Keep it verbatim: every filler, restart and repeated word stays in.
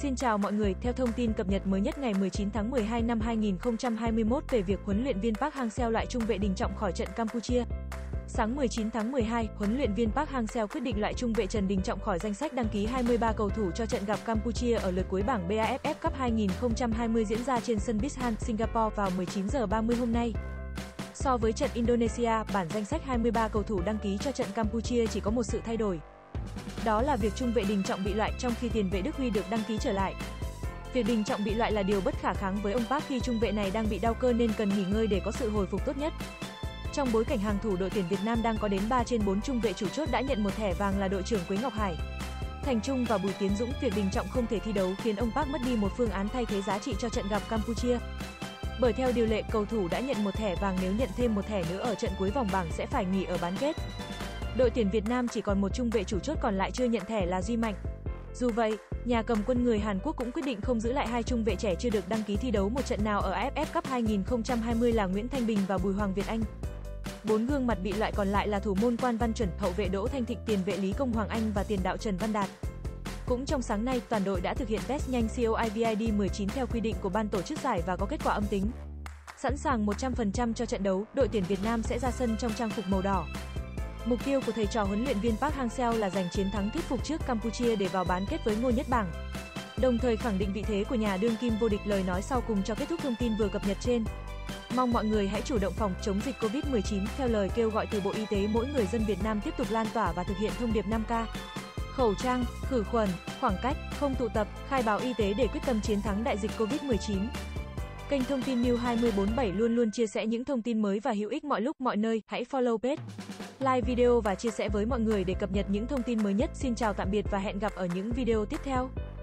Xin chào mọi người, theo thông tin cập nhật mới nhất ngày mười chín tháng mười hai năm hai nghìn không trăm hai mươi mốt về việc huấn luyện viên Park Hang-seo loại trung vệ Đình Trọng khỏi trận Campuchia. Sáng mười chín tháng mười hai, huấn luyện viên Park Hang-seo quyết định loại trung vệ Trần Đình Trọng khỏi danh sách đăng ký hai mươi ba cầu thủ cho trận gặp Campuchia ở lượt cuối bảng bê a ép ép Cup hai nghìn không trăm hai mươi diễn ra trên sân Bishan, Singapore vào mười chín giờ ba mươi hôm nay. So với trận Indonesia, bản danh sách hai mươi ba cầu thủ đăng ký cho trận Campuchia chỉ có một sự thay đổi. Đó là việc trung vệ Đình Trọng bị loại, trong khi tiền vệ Đức Huy được đăng ký trở lại. Việc Đình Trọng bị loại là điều bất khả kháng với ông Park khi trung vệ này đang bị đau cơ nên cần nghỉ ngơi để có sự hồi phục tốt nhất. Trong bối cảnh hàng thủ đội tuyển Việt Nam đang có đến ba trên bốn trung vệ chủ chốt đã nhận một thẻ vàng là đội trưởng Quế Ngọc Hải, Thành Trung và Bùi Tiến Dũng, việc Đình Trọng không thể thi đấu khiến ông Park mất đi một phương án thay thế giá trị cho trận gặp Campuchia. Bởi theo điều lệ, cầu thủ đã nhận một thẻ vàng nếu nhận thêm một thẻ nữa ở trận cuối vòng bảng sẽ phải nghỉ ở bán kết. Đội tuyển Việt Nam chỉ còn một trung vệ chủ chốt còn lại chưa nhận thẻ là Duy Mạnh. Dù vậy, nhà cầm quân người Hàn Quốc cũng quyết định không giữ lại hai trung vệ trẻ chưa được đăng ký thi đấu một trận nào ở a ép ép Cup hai nghìn không trăm hai mươi là Nguyễn Thanh Bình và Bùi Hoàng Việt Anh. Bốn gương mặt bị loại còn lại là thủ môn Quan Văn Chuẩn, hậu vệ Đỗ Thanh Thịnh, tiền vệ Lý Công Hoàng Anh và tiền đạo Trần Văn Đạt. Cũng trong sáng nay, toàn đội đã thực hiện test nhanh COVID mười chín theo quy định của ban tổ chức giải và có kết quả âm tính. Sẵn sàng một trăm phần trăm cho trận đấu, đội tuyển Việt Nam sẽ ra sân trong trang phục màu đỏ. Mục tiêu của thầy trò huấn luyện viên Park Hang-seo là giành chiến thắng thuyết phục trước Campuchia để vào bán kết với ngôi nhất bảng. Đồng thời khẳng định vị thế của nhà đương kim vô địch. Lời nói sau cùng cho kết thúc thông tin vừa cập nhật trên. Mong mọi người hãy chủ động phòng chống dịch Covid mười chín theo lời kêu gọi từ Bộ Y tế. Mỗi người dân Việt Nam tiếp tục lan tỏa và thực hiện thông điệp năm K. Khẩu trang, khử khuẩn, khoảng cách, không tụ tập, khai báo y tế để quyết tâm chiến thắng đại dịch Covid mười chín. Kênh thông tin News hai bốn bảy luôn luôn chia sẻ những thông tin mới và hữu ích mọi lúc mọi nơi. Hãy follow page, like video và chia sẻ với mọi người để cập nhật những thông tin mới nhất. Xin chào tạm biệt và hẹn gặp ở những video tiếp theo.